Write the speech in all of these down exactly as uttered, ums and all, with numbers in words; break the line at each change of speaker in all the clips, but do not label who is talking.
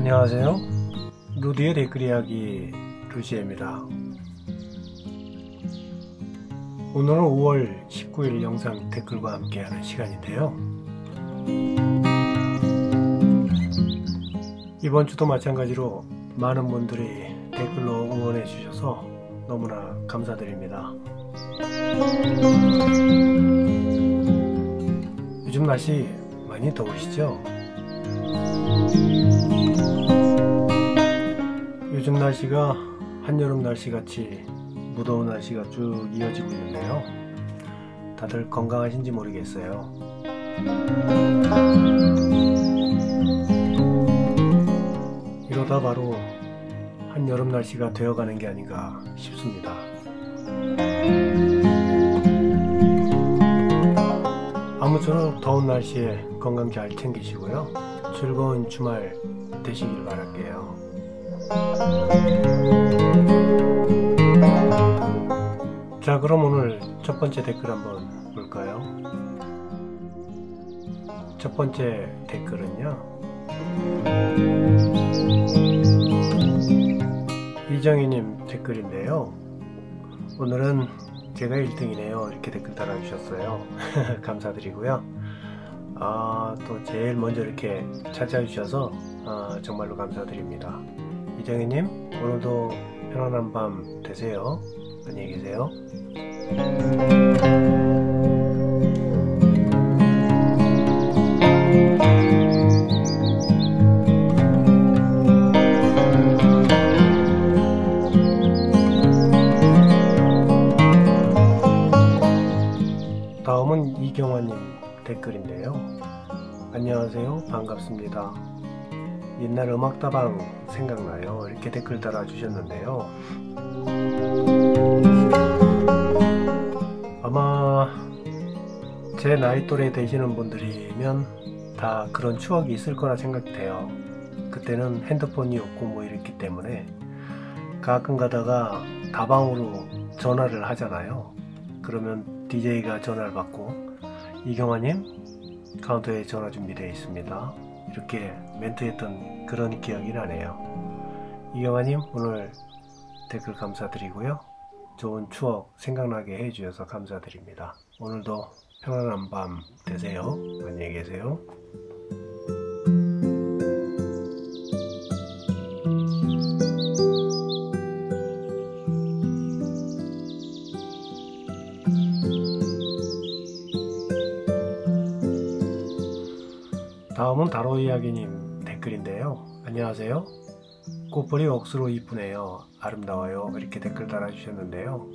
안녕하세요. 루디의 댓글 이야기 루시입니다. 오늘은 오월 십구일 영상 댓글과 함께하는 시간인데요. 이번 주도 마찬가지로 많은 분들이 댓글로 응원해 주셔서 너무나 감사드립니다. 요즘 날씨 많이 더우시죠? 요즘 날씨가 한여름 날씨같이 무더운 날씨가 쭉 이어지고 있는데요. 다들 건강하신지 모르겠어요. 이러다 바로 한여름 날씨가 되어가는 게 아닌가 싶습니다. 아무쪼록 더운 날씨에 건강 잘 챙기시고요. 즐거운 주말 되시길 바랄게요. 자, 그럼 오늘 첫 번째 댓글 한번 볼까요? 첫 번째 댓글은요, 이정희님 댓글인데요. 오늘은 제가 일 등이네요. 이렇게 댓글 달아주셨어요. 감사드리고요. 아, 또 제일 먼저 이렇게 찾아주셔서 아, 정말로 감사드립니다. 이정희님, 오늘도 편안한 밤 되세요. 안녕히 계세요. 다음은 이경화님 댓글인데요. 안녕하세요. 반갑습니다. 옛날 음악다방 생각나요. 이렇게 댓글 달아주셨는데요. 아마 제 나이 또래 되시는 분들이면 다 그런 추억이 있을 거라 생각돼요. 그때는 핸드폰이 없고 뭐 이랬기 때문에 가끔 가다가 다방으로 전화를 하잖아요. 그러면 디제이가 전화를 받고, 이경화님, 카운터에 전화 준비되어 있습니다. 이렇게 멘트했던 그런 기억이 나네요. 이경화님, 오늘 댓글 감사드리고요. 좋은 추억 생각나게 해주셔서 감사드립니다. 오늘도 편안한 밤 되세요. 안녕히 계세요. 다음은 다로이야기님 댓글인데요. 안녕하세요. 꽃볼이 억수로 이쁘네요. 아름다워요. 이렇게 댓글 달아주셨는데요.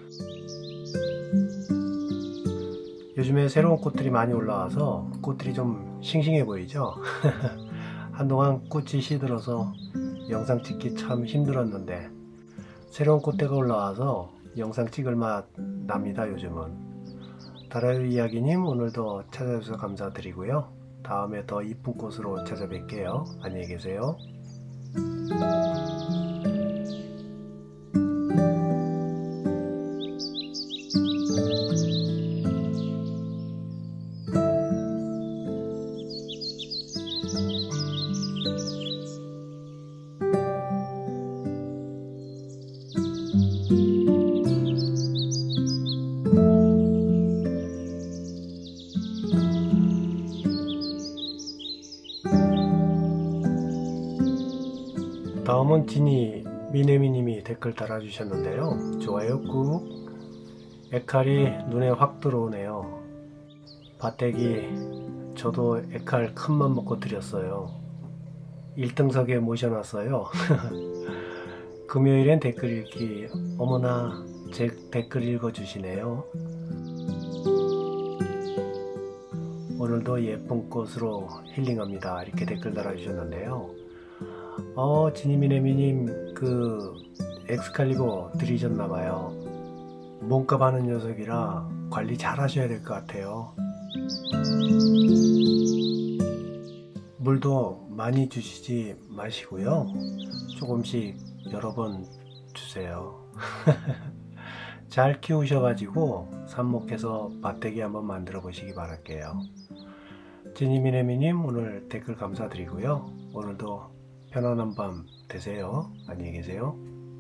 요즘에 새로운 꽃들이 많이 올라와서 꽃들이 좀 싱싱해 보이죠? 한동안 꽃이 시들어서 영상 찍기 참 힘들었는데 새로운 꽃대가 올라와서 영상 찍을 맛 납니다. 요즘은. 다로이야기님, 오늘도 찾아주셔서 감사드리고요. 다음에 더 이쁜 꽃으로 찾아뵐게요. 안녕히 계세요. 다음은 지니 미네미님이 댓글 달아주셨는데요. 좋아요 꾹. 에칼이 눈에 확 들어오네요. 밭대기, 저도 에칼 큰맘 먹고 드렸어요. 일 등석에 모셔놨어요. 금요일엔 댓글 읽기. 어머나, 제 댓글 읽어주시네요. 오늘도 예쁜 꽃으로 힐링합니다. 이렇게 댓글 달아주셨는데요. 어, 지니미네미님, 그 엑스칼리버 들이셨나봐요. 몸값 하는 녀석이라 관리 잘 하셔야 될 것 같아요. 물도 많이 주시지 마시고요. 조금씩 여러 번 주세요. 잘 키우셔가지고 삽목해서 밭대기 한번 만들어 보시기 바랄게요. 지니미네미님, 오늘 댓글 감사드리고요. 오늘도 편안한 밤 되세요. 안녕히 계세요.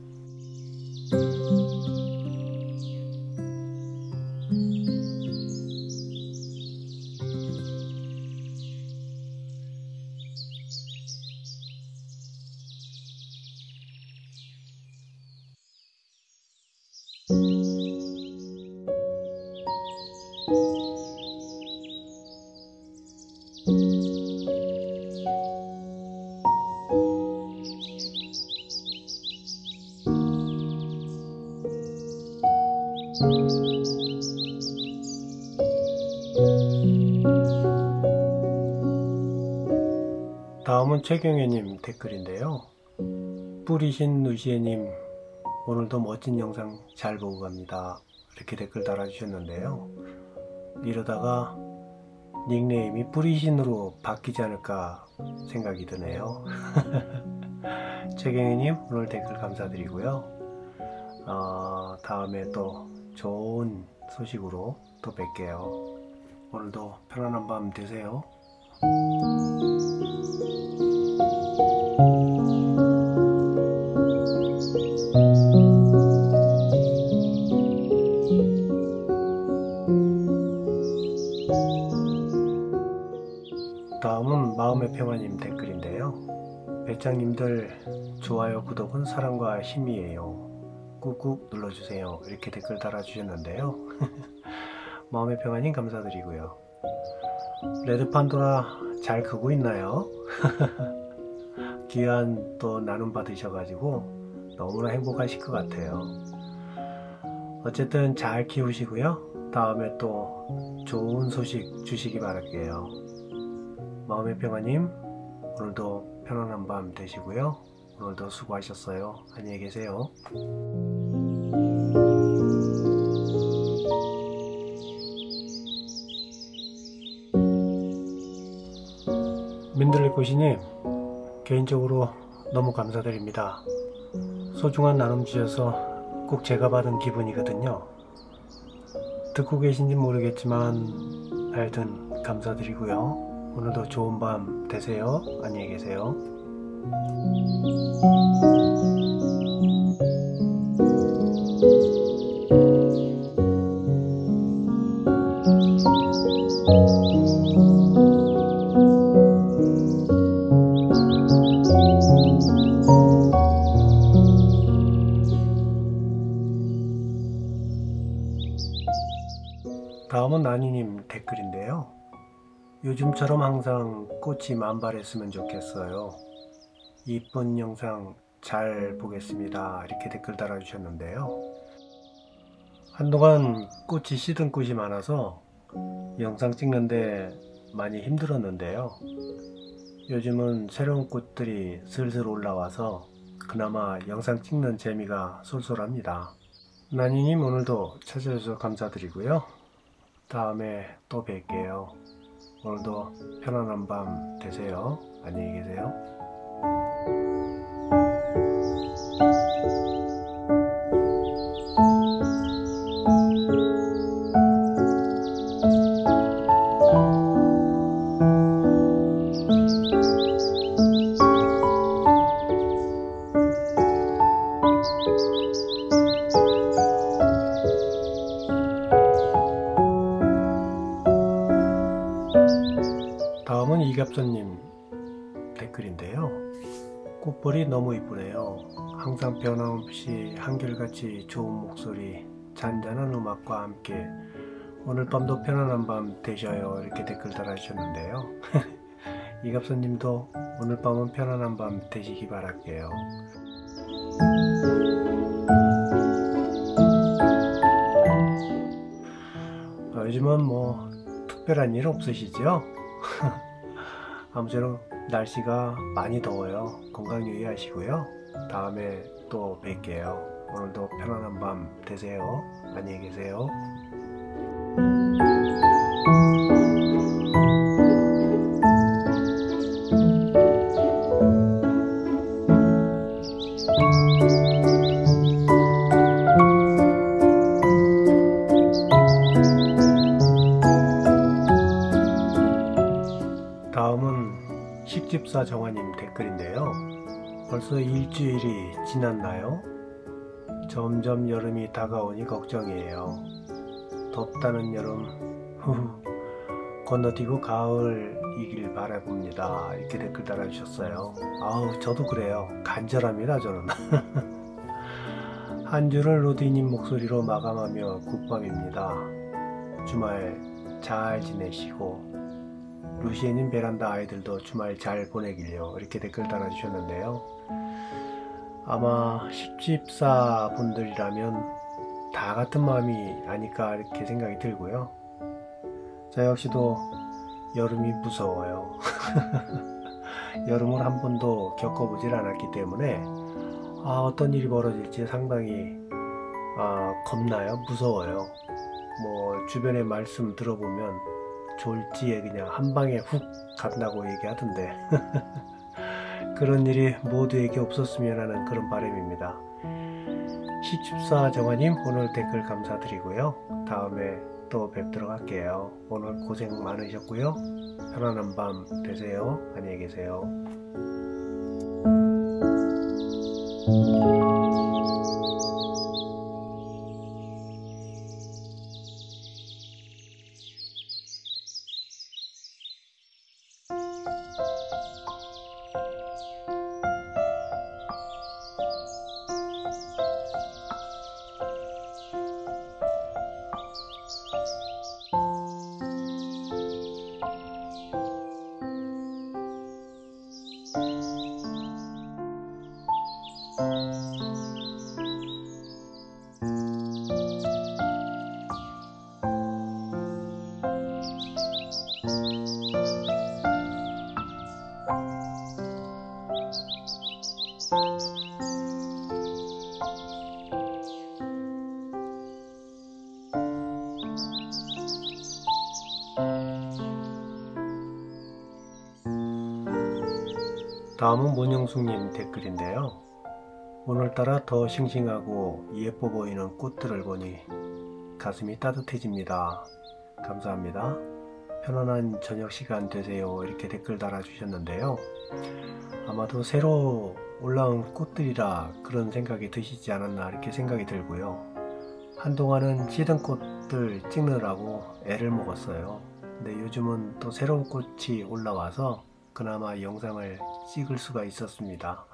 다음은 최경혜님 댓글인데요. 뿌리신 누시에님, 오늘도 멋진 영상 잘 보고 갑니다. 이렇게 댓글 달아주셨는데요. 이러다가 닉네임이 뿌리신으로 바뀌지 않을까 생각이 드네요. 최경혜님, 오늘 댓글 감사드리고요. 어, 다음에 또 좋은 소식으로 또 뵐게요. 오늘도 편안한 밤 되세요. 다음은 마음의 평화님 댓글인데요. 배짱님들 좋아요 구독은 사랑과 힘이에요. 꾹꾹 눌러주세요. 이렇게 댓글 달아주셨는데요. 마음의 평화님 감사드리고요. 레드 판도라 잘 크고 있나요? 귀한 또 나눔 받으셔가지고 너무나 행복하실 것 같아요. 어쨌든 잘 키우시고요. 다음에 또 좋은 소식 주시기 바랄게요. 마음의 평화님, 오늘도 편안한 밤 되시고요. 오늘도 수고하셨어요. 안녕히 계세요. 민들레꽃이님, 개인적으로 너무 감사드립니다. 소중한 나눔 주셔서 꼭 제가 받은 기분이거든요. 듣고 계신지 모르겠지만 하여튼 감사드리고요. 오늘도 좋은 밤 되세요. 안녕히 계세요. 다음은 나니님 댓글인데요. 요즘처럼 항상 꽃이 만발했으면 좋겠어요. 이쁜 영상 잘 보겠습니다. 이렇게 댓글 달아주셨는데요. 한동안 꽃이 시든 꽃이 많아서 영상 찍는데 많이 힘들었는데요. 요즘은 새로운 꽃들이 슬슬 올라와서 그나마 영상 찍는 재미가 쏠쏠합니다. 나니님 오늘도 찾아주셔서 감사드리고요. 다음에 또 뵐게요. 오늘도 편안한 밤 되세요. 안녕히 계세요. 다음은 이갑선님 댓글인데요. 꽃벌이 너무 이쁘네요. 항상 변함없이 한결같이 좋은 목소리, 잔잔한 음악과 함께 오늘 밤도 편안한 밤 되셔요. 이렇게 댓글 달아주셨는데요. 이갑선님도 오늘 밤은 편안한 밤 되시기 바랄게요. 어, 요즘은 뭐 특별한 일 없으시죠? 아무쪼록 날씨가 많이 더워요. 건강 유의하시고요. 다음에 또 뵐게요. 오늘도 편안한 밤 되세요. 안녕히 계세요. 다음은 식집사 정화님 댓글인데요. 벌써 일주일이 지났나요? 점점 여름이 다가오니 걱정이에요. 덥다는 여름 후후 건너뛰고 가을이길 바라봅니다. 이렇게 댓글 달아주셨어요. 아우 저도 그래요. 간절합니다 저는. 한 주를 로디님 목소리로 마감하며 굿밤입니다. 주말 잘 지내시고 루시에님 베란다 아이들도 주말 잘 보내길요. 이렇게 댓글 달아주셨는데요. 아마 십집사 분들이라면 다 같은 마음이 아닐까 이렇게 생각이 들고요. 저 역시도 여름이 무서워요. 여름을 한 번도 겪어보질 않았기 때문에 아, 어떤 일이 벌어질지 상당히 아, 겁나요. 무서워요. 뭐 주변의 말씀 들어보면 졸지에 그냥 한 방에 훅 간다고 얘기하던데 그런 일이 모두에게 없었으면 하는 그런 바람입니다. 십집사 정화님 오늘 댓글 감사드리고요. 다음에 또 뵙도록 할게요. 오늘 고생 많으셨고요. 편안한 밤 되세요. 안녕히 계세요. 다음은 문영숙님 댓글인데요. 오늘따라 더 싱싱하고 예뻐 보이는 꽃들을 보니 가슴이 따뜻해집니다. 감사합니다. 편안한 저녁 시간 되세요. 이렇게 댓글 달아주셨는데요. 아마도 새로 올라온 꽃들이라 그런 생각이 드시지 않았나 이렇게 생각이 들고요. 한동안은 시든 꽃들 찍느라고 애를 먹었어요. 근데 요즘은 또 새로운 꽃이 올라와서 그나마 영상을 찍을 수가 있었습니다.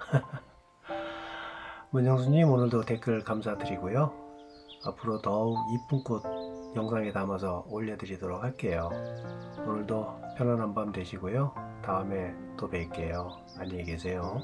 문영수님 오늘도 댓글 감사드리고요. 앞으로 더욱 이쁜 꽃 영상에 담아서 올려드리도록 할게요. 오늘도 편안한 밤 되시고요. 다음에 또 뵐게요. 안녕히 계세요.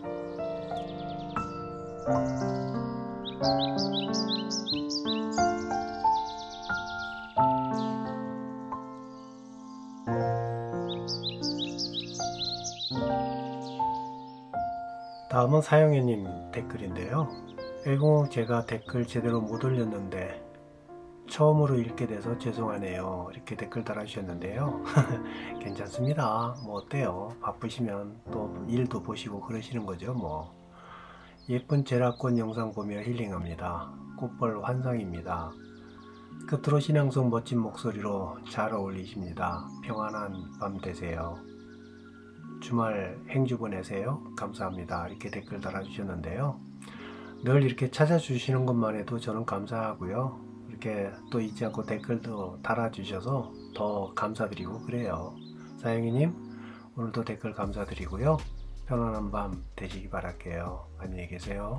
다음은 사영애님 댓글인데요. 일공억 제가 댓글 제대로 못 올렸는데 처음으로 읽게 돼서 죄송하네요. 이렇게 댓글 달아주셨는데요. 괜찮습니다. 뭐 어때요? 바쁘시면 또 일도 보시고 그러시는 거죠 뭐. 예쁜 제라꽃 영상 보며 힐링합니다. 꽃벌 환상입니다. 끝으로 신앙송 멋진 목소리로 잘 어울리십니다. 평안한 밤 되세요. 주말 행주 보내세요. 감사합니다. 이렇게 댓글 달아주셨는데요. 늘 이렇게 찾아주시는 것만 해도 저는 감사하고요. 이렇게 또 잊지 않고 댓글도 달아주셔서 더 감사드리고 그래요. 사영이님 오늘도 댓글 감사드리고요. 편안한 밤 되시기 바랄게요. 안녕히 계세요.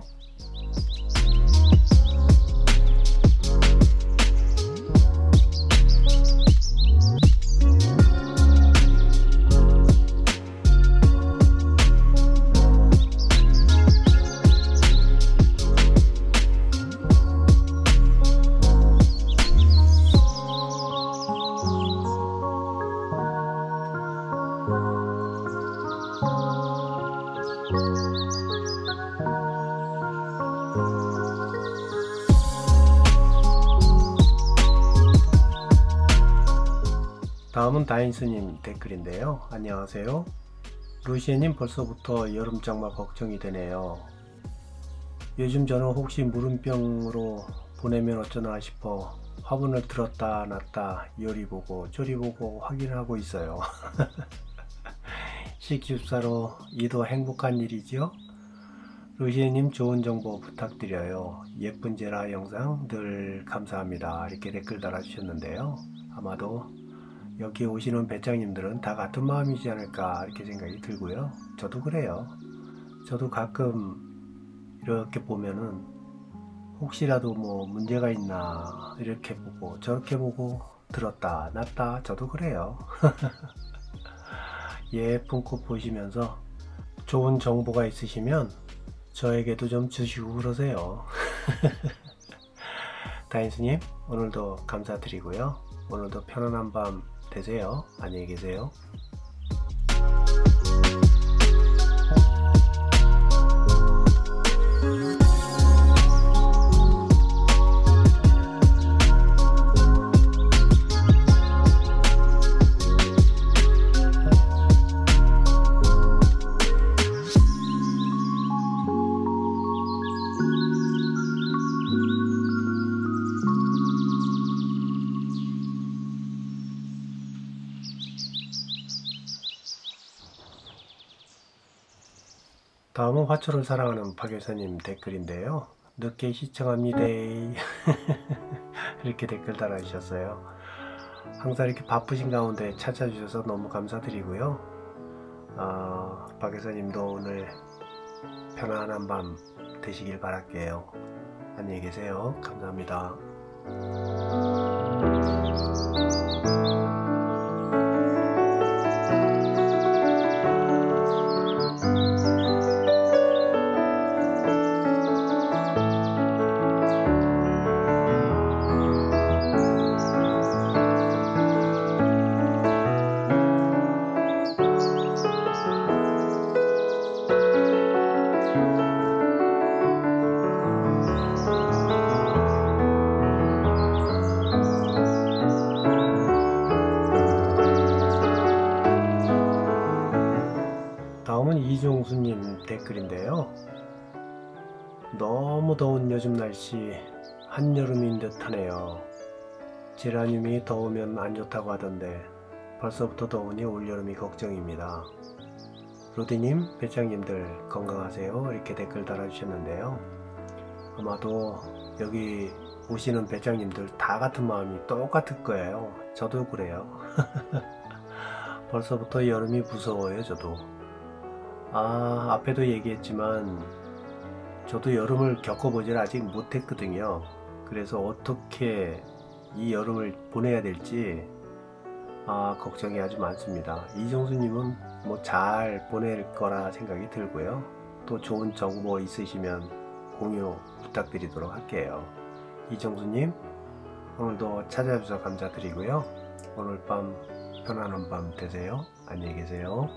다음은 다인스님 댓글인데요. 안녕하세요. 루시에님 벌써부터 여름 장마 걱정이 되네요. 요즘 저는 혹시 물음병으로 보내면 어쩌나 싶어 화분을 들었다 놨다 요리 보고 조리 보고 확인하고 있어요. 식집사로 이도 행복한 일이죠. 루시님 좋은 정보 부탁드려요. 예쁜 제라 영상 늘 감사합니다. 이렇게 댓글 달아주셨는데요. 아마도 여기 오시는 배짱님들은 다 같은 마음이지 않을까 이렇게 생각이 들고요. 저도 그래요. 저도 가끔 이렇게 보면은 혹시라도 뭐 문제가 있나 이렇게 보고 저렇게 보고 들었다 놨다 저도 그래요. 예쁜 꽃 보시면서 좋은 정보가 있으시면 저에게도 좀 주시고 그러세요. 다인스님 오늘도 감사드리고요. 오늘도 편안한 밤 되세요. 안녕히 계세요. 다음은 화초를 사랑하는 박여사님 댓글인데요. 늦게 시청합니다. 이렇게 댓글 달아주셨어요. 항상 이렇게 바쁘신 가운데 찾아주셔서 너무 감사드리고요. 어, 박여사님도 오늘 편안한 밤 되시길 바랄게요. 안녕히 계세요. 감사합니다. 다음은 이종수님 댓글인데요. 너무 더운 요즘 날씨 한여름인 듯 하네요. 제라늄이 더우면 안 좋다고 하던데 벌써부터 더우니 올여름이 걱정입니다. 로디님, 배짱님들 건강하세요. 이렇게 댓글 달아주셨는데요. 아마도 여기 오시는 배짱님들 다 같은 마음이 똑같을 거예요. 저도 그래요. 벌써부터 여름이 무서워요. 저도. 아, 앞에도 얘기했지만 저도 여름을 겪어보질 아직 못했거든요. 그래서 어떻게 이 여름을 보내야 될지 아, 걱정이 아주 많습니다. 이종수님은 뭐 잘 보낼 거라 생각이 들고요. 또 좋은 정보 있으시면 공유 부탁드리도록 할게요. 이종수님 오늘도 찾아주셔서 감사드리고요. 오늘 밤 편안한 밤 되세요. 안녕히 계세요.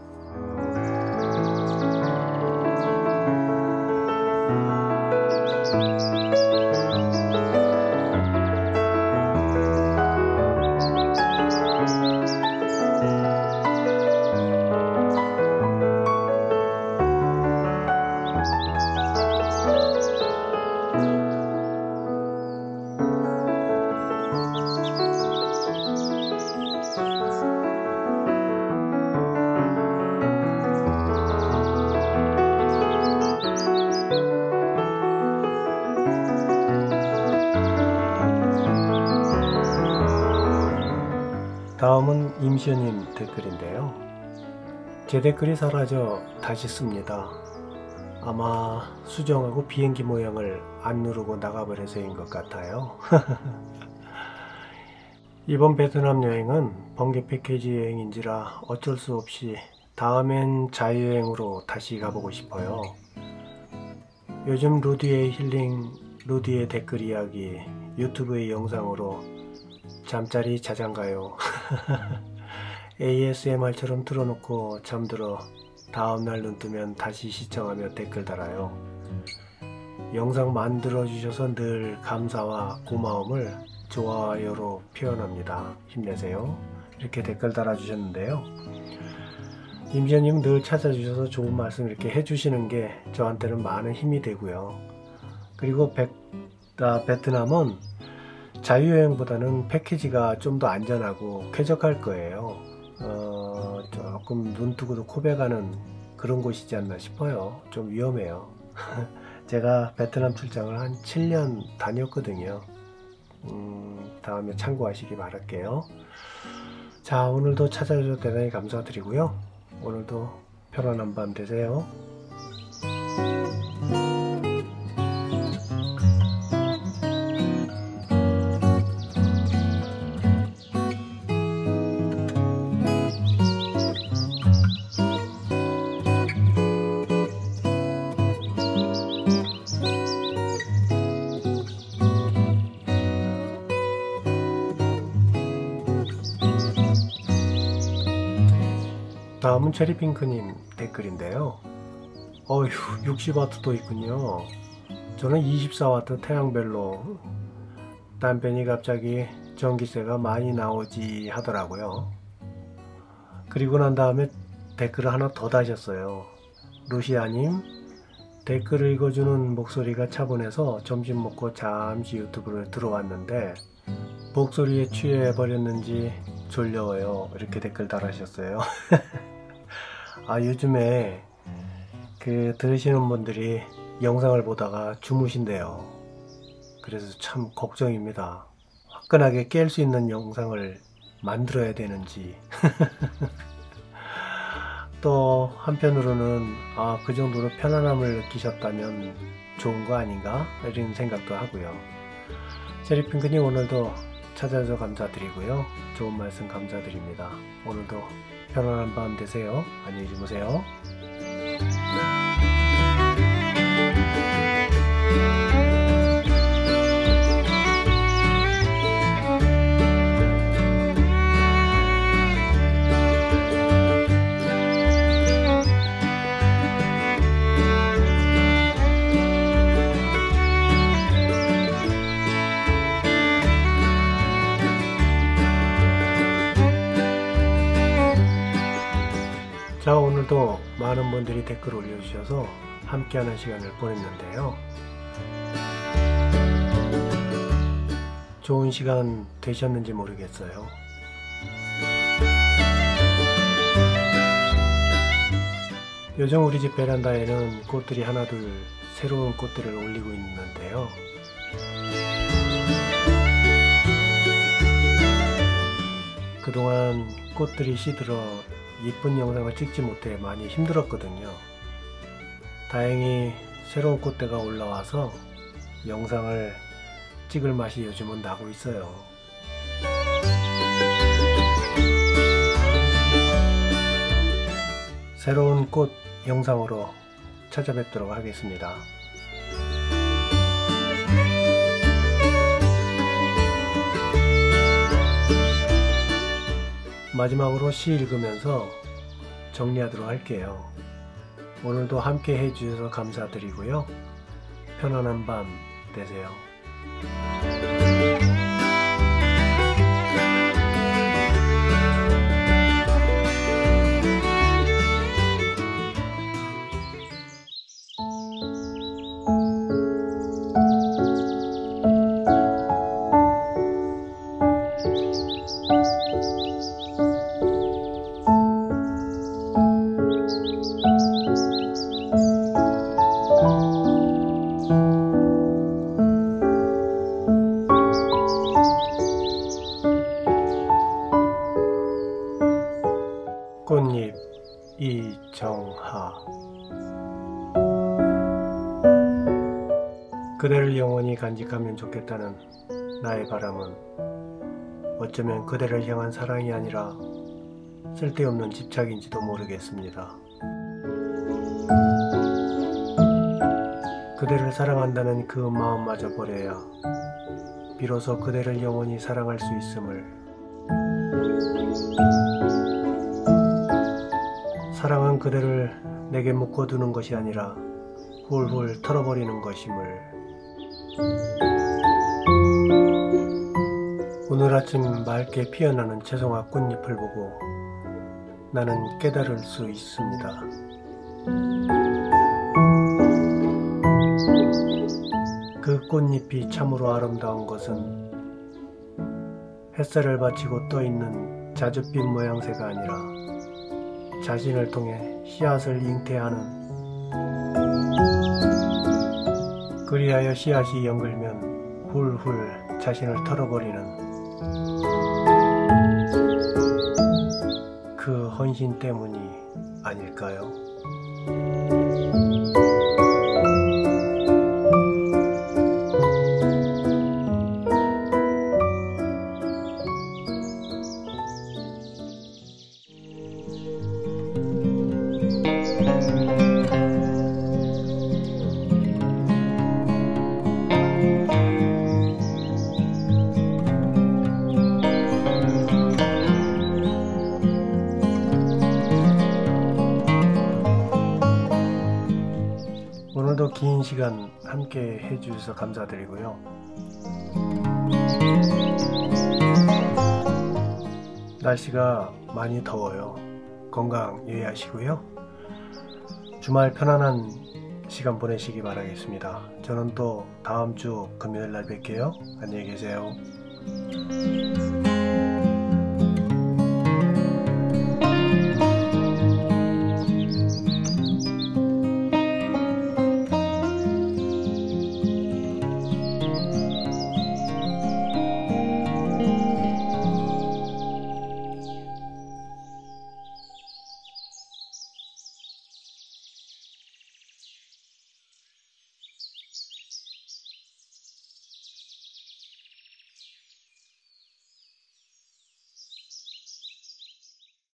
다음은 임시연님 댓글인데요. 제 댓글이 사라져 다시 씁니다. 아마 수정하고 비행기 모양을 안 누르고 나가버려서인 것 같아요. 이번 베트남 여행은 번개 패키지 여행인지라 어쩔 수 없이 다음엔 자유여행으로 다시 가보고 싶어요. 요즘 루디의 힐링, 루디의 댓글 이야기, 유튜브의 영상으로 잠자리 자장가요. 에이에스엠알처럼 틀어놓고 잠들어 다음날 눈 뜨면 다시 시청하며 댓글 달아요. 영상 만들어 주셔서 늘 감사와 고마움을 좋아요로 표현합니다. 힘내세요. 이렇게 댓글 달아주셨는데요. 임지연님 늘 찾아주셔서 좋은 말씀 이렇게 해주시는 게 저한테는 많은 힘이 되고요. 그리고 베, 아, 베트남은 자유여행보다는 패키지가 좀 더 안전하고 쾌적할 거예요. 어, 조금 눈 뜨고도 코베 가는 그런 곳이지 않나 싶어요. 좀 위험해요. 제가 베트남 출장을 한 칠 년 다녔거든요. 음, 다음에 참고하시기 바랄게요. 자, 오늘도 찾아주셔서 대단히 감사드리고요. 오늘도 편안한 밤 되세요. 다음은 체리핑크님 댓글인데요. 어휴, 육십 와트도 있군요. 저는 이십사 와트 태양별로 딴편이 갑자기 전기세가 많이 나오지 하더라고요. 그리고 난 다음에 댓글을 하나 더 다셨어요. 루시아님, 댓글을 읽어주는 목소리가 차분해서 점심 먹고 잠시 유튜브를 들어왔는데 목소리에 취해버렸는지 졸려워요. 이렇게 댓글 달아주셨어요. 아, 요즘에 그 들으시는 분들이 영상을 보다가 주무신대요. 그래서 참 걱정입니다. 화끈하게 깰 수 있는 영상을 만들어야 되는지. 또 한편으로는 아, 그 정도로 편안함을 느끼셨다면 좋은 거 아닌가 이런 생각도 하고요. 체리핑크님, 오늘도 찾아줘서 감사드리고요. 좋은 말씀 감사드립니다. 오늘도 편안한 밤 되세요. 안녕히 주무세요. 자, 오늘도 많은 분들이 댓글 올려주셔서 함께하는 시간을 보냈는데요. 좋은 시간 되셨는지 모르겠어요. 요즘 우리 집 베란다에는 꽃들이 하나둘 새로운 꽃들을 올리고 있는데요. 그동안 꽃들이 시들어 예쁜 영상을 찍지 못해 많이 힘들었거든요. 다행히 새로운 꽃대가 올라와서 영상을 찍을 맛이 요즘은 나고 있어요. 새로운 꽃 영상으로 찾아뵙도록 하겠습니다. 마지막으로 시 읽으면서 정리하도록 할게요. 오늘도 함께 해주셔서 감사드리고요. 편안한 밤 되세요. 꽃잎 이정하. 그대를 영원히 간직하면 좋겠다는 나의 바람은 어쩌면 그대를 향한 사랑이 아니라 쓸데없는 집착인지도 모르겠습니다. 그대를 사랑한다는 그 마음마저 버려야 비로소 그대를 영원히 사랑할 수 있음을, 사랑은 그대를 내게 묶어두는 것이 아니라 훌훌 털어버리는 것임을, 오늘 아침 맑게 피어나는 채송화 꽃잎을 보고 나는 깨달을 수 있습니다. 그 꽃잎이 참으로 아름다운 것은 햇살을 받치고 떠있는 자줏빛 모양새가 아니라 자신을 통해 씨앗을 잉태하는 그리하여 씨앗이 연글면 훌훌 자신을 털어버리는 그 헌신 때문이 아닐까요? 오늘도 긴 시간 함께 해주셔서 감사드리고요. 날씨가 많이 더워요. 건강 유의하시고요. 주말 편안한 시간 보내시기 바라겠습니다. 저는 또 다음 주 금요일 날 뵐게요. 안녕히 계세요.